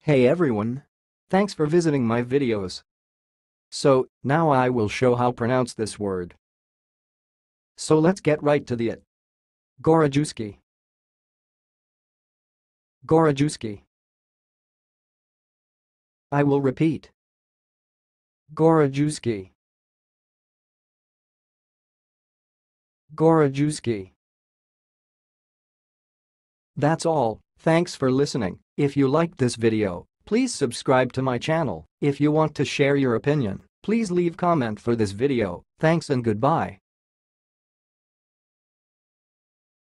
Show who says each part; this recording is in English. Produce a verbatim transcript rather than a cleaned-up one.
Speaker 1: Hey everyone! Thanks for visiting my videos. So, now I will show how pronounce this word. So let's get right to the it. Gorajewski. Gorajewski. I will repeat. Gorajewski. Gorajewski. That's all, thanks for listening. If you liked this video, please subscribe to my channel. If you want to share your opinion, please leave comment for this video. Thanks and goodbye.